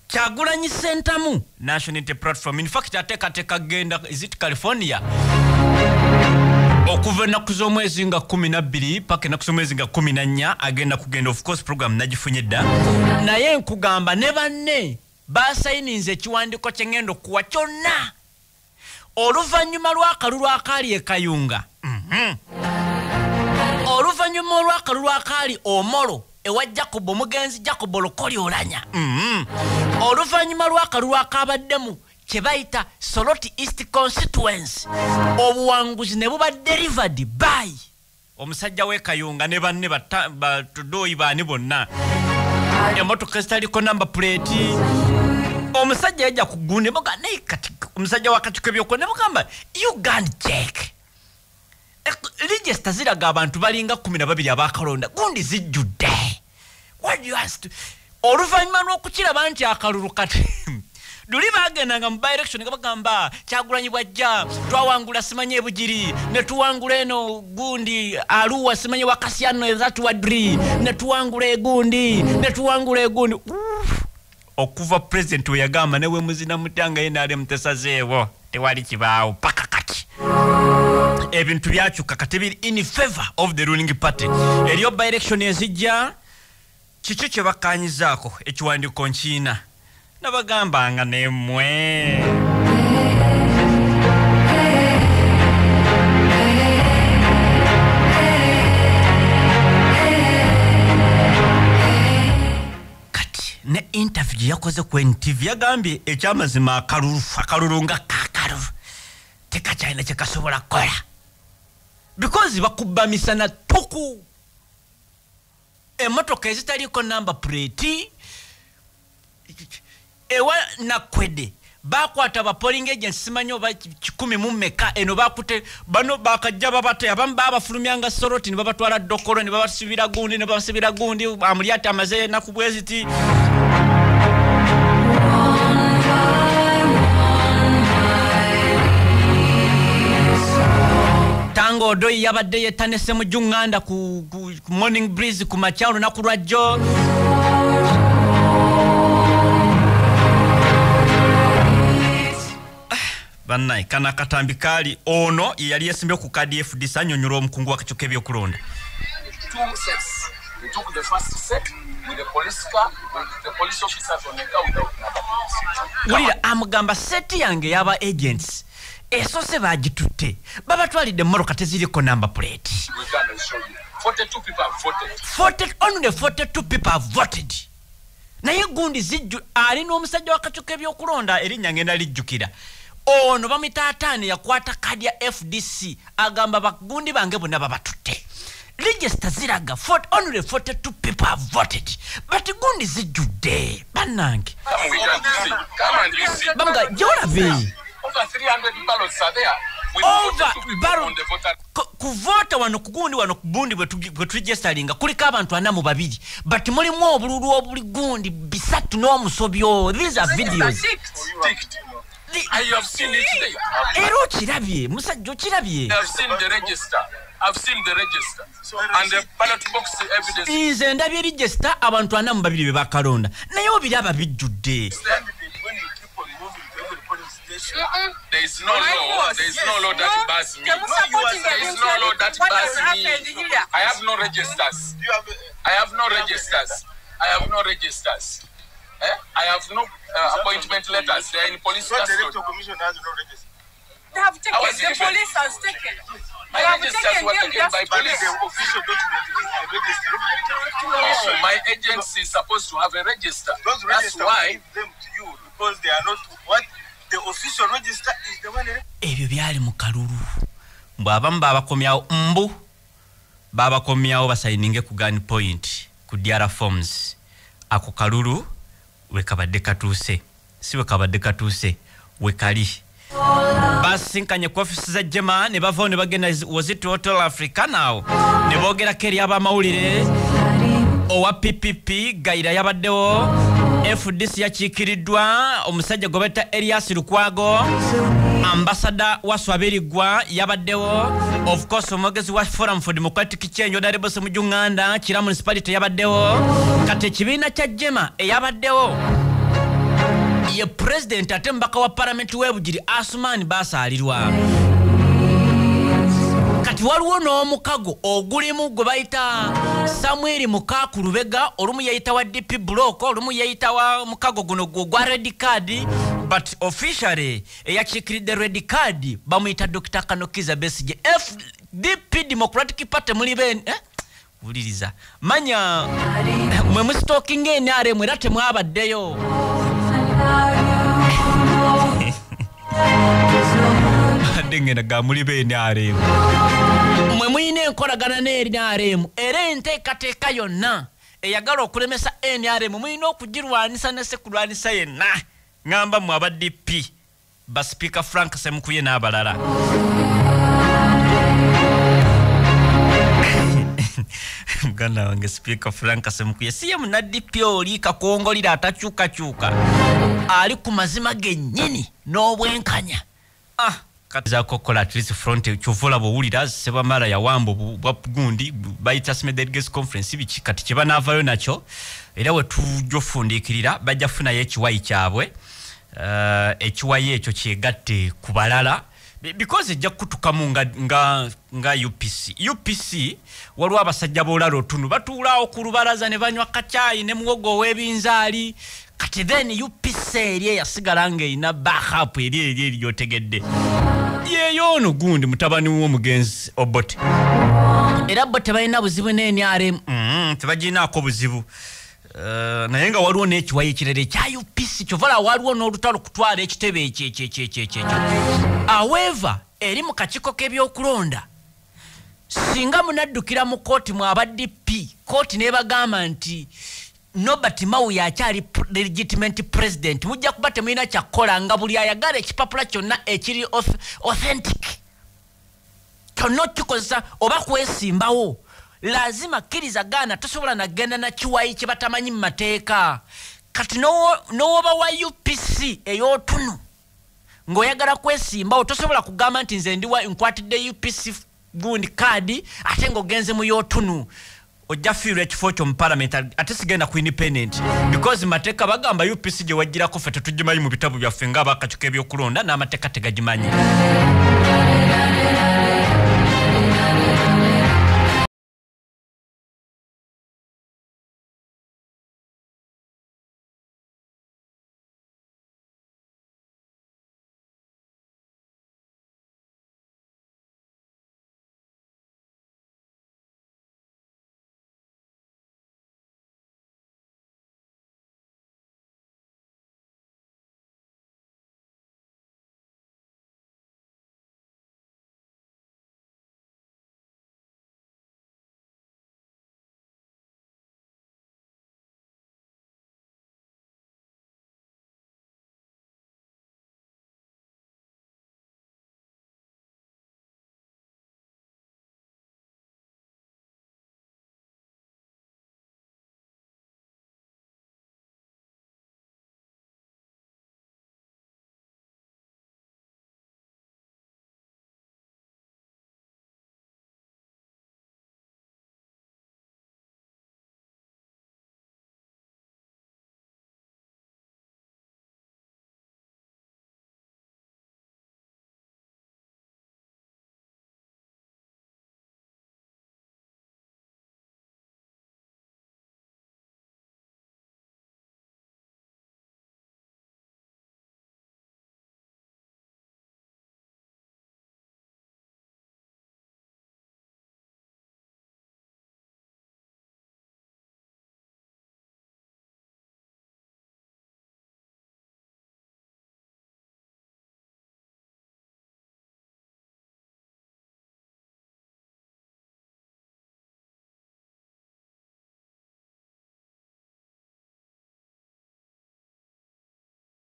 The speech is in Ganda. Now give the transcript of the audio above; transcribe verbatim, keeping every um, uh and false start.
Kyagulanyi Sentamu National Unity Platform. In fact, ateka teka genda is it California? Okuva ennaku z'omwezi nga kumi na bbiri paka ennaku z'omwezi nga kumi na nnya agenda kugenda, of course program nagifunye dda, naye nkugamba ne banne basayininze ekiwandiiko kye ngenda okuwa kyonna oluvannyuma lw'akalulu akaali e Kayunga, oluvannyuma olw'akalulu akaali Omolo ewa Jacob omugenzi Jacob Lokoli Olanya, oluvannyuma lw'akalulu akabaddemu kye bayita Soroti East Constituency, obuwanguzi ne buba delivered by omusajja w'e Kayunga ne banne batudoyi baani bonna, emmotoka ezitaliko number plate. Omusajja yajja ku gundi boga naye kati omusajja wakati kw'ebyoko ne bugamba Uganda check register ziraga abantu balinga kumi na babiri abakalonda gundi zijjudde. What do you ask to oluvannyuma lw'okukiraba nti akalulu kati luli bagendanga mu by-election nga bagamba Kyagulanyi bwajja twawangula simanye ebugiri ne tuwangula eno gundi Aluwa simanye wakasiano ezatuwadri ne tuwangula egundi ne tuwangula egundi. Okuva president we yagamba newe muzina mutanga yenale mtesazeewo tewali kibaawo paka kati ebintu byakyuka kati biri in favor of the ruling party. Eriyo by-election ezijja kiki kye bakanyizaako ekiwandiiko nkiina nabagambanga nemwe kati ne interview yakoze ku N T V yagambye ekyamazima akalulu akalulu nga kakalulu tekakyalina kye kasobola kukola because bakubba misana tuku emmotoka ezitaliko number plate ewa nakwede bakwata ba polling agents simanyo ba kikumi mu meka eno bakute bano bakajja babate abamu babafulumyanga Soroti ne babatwala Dokolo ne babasibira gundi ne babasibira gundi amulyata amaze na kubweziti tango doi yabadde yetanese mu Uganda ku, ku, ku morning breeze ku machalo na ku Rajjo. Banai kana katambi kali ono yali yasimbe ku kadi F D sanyonyola omukungu wakachoka ebyokulonda. Two sets. We took the first set with the police car, with the police officers on the car without number plates. Wulira amugamba set yange yaba agents. Eso se bagitutte. Baba twalide mmoroka teziriko number plate. We can show you. forty-two people have voted. forty only forty-two people have voted. Naye gundi zijju ali n'omusajja wakachoka ebyokulonda erinnya ngenda lijjukira. Ono bamitatane yakwata kadi ya F D C agamba bagundi bange bonna babatutte. Register ziraga forty only forty-two people have voted, but gundi zijjudde bannange. Come we can see. Come and you see. Bamga jolabe Over three hundred ballots are there. We over voted on the voter. Kuvota wano kugundi wano kubundi bwe registeringa kuliko abantu ana mu babiri, but mulimu obululu obuli gundi bisatu n'omusobyo. These are videos. Ticked. I have seen it there. Ero kirabye musajjo kirabye. I have seen the register. I've seen the register. So, and the ballot box evidence. Nze ndabye register abantu ana mu babiri be bakalonda. Naye obiraba bijjudde. There is no law. There is no law that bars me. There is no law that bars me. I have no registers. I have no registers. I have no registers. Eh? I have no uh, appointment letters. They are in police custody. The commission has no register. They have taken. The police has taken. My registers were taken by police. The official document is a register. No, my agency is supposed to have a register. Those That's register why. give them to you because they are not what the official register is the one. Ebyo byali mu kalulu. Bw'abamu baabakomyawo mbu baabakomyawo basayininge ku gun point ku D R forms. Ako kalulu we kabadde katuuse. Si we kabadde katuuse we kali. Basinkanye ku office za Jema ne bavaawo ne bagenda was it Hotel Africa now ne boogera keri abamawulire owa P P P Gaira yabaddewo F D C yakiikiriddwa omusajja gwe betta Elias Lukwago ambassador wa Swabirigwa yabaddewo of course omwogezi wa Forum for Democratic Change Honorable mu Uganda Kira municipality yabaddewo kati ekibiina kya Jema eyabaddewo ye president ate mbaka wa parliament webugiri Asumani basalirwa kati waliwo n'omukago ogulimu gwe bayita Samuel Mukaku Lubega olumu yayita wa D P block olumu yayita wa mukago guno gwa red card but officially eyakikiridde red card bamuyita Doctor Kanokiza Besigye F D P Democratic Party muli bene eh uliriza manya mwe mu stalking N R M era temwabaddeyo dengena gamuli be N R M mwe muyine enkolagana ne N R M era enteekateeka yonna eyagala okulemesa N R M muyina okugirwanisa ne sekulwanisa yenna ngamba mu aba D P ba Speaker Frank Semukuye n'abalala muganda wange Speaker Frank Semukuye siye muna D P oli kakongolira atakyuka kyuka ali ku mazima gennyini n'obwenkanya ah katiza kokola at least front chuvula bowulira seba mara ya wambo bwagundi bayita sme delegates conference biki kati kiba navayo nacho era we tujofundikirira bajja funa yekiwayi kyabwe uh, ekiwayi ekyo kyegatte kubalala because ejja kutukamu nga nga nga U P C U P C walwa abasajja bolalo tunu batulao ku lubalaza ne banywa kachayi ne muwogo webinzali kati then U P C eriye yasigala nga ina backup eriye eriye yotegedde yeyo ono gundi mutabani wo mugenzi Obote era Obote balina buzibu ne N R M mm tebagina ko buzibu uh, naye nga waliwo n'ekiwayi ekirere kya U P C kyovala waliwo n'olutalo kutwala ekitebe ekyo however eri mu kakiko k'ebyokulonda singa munaddukira mu kooti mu aba D P kooti nebagamba nti Nobati Mau yakyali legitimate president mujja kuba temulina kyakola nga buli ayagala ekipapula kyonna ekiri authentic kyonna kikozesa oba kwesimbawo lazima kkiriza gaana tosobola nagenda na kiwayi kye batamanyi mu mateeka kati n'owoba wa U P C ey'otunu ng'oyagala kwesimbawo tosobola kugamba nti nze ndiwa nkwatidde U P C gundi kaadi ate ng'ogenze mu y'otunu ojja fiirwa ekifo kyo mu parliament ate sigenda ku independent because mateeka bagamba U P C gye wajjirako ffe tetugimanyi mu bitabu byaffe ng'abakakyuka ebyokulonda n'amateeka tegagimanyi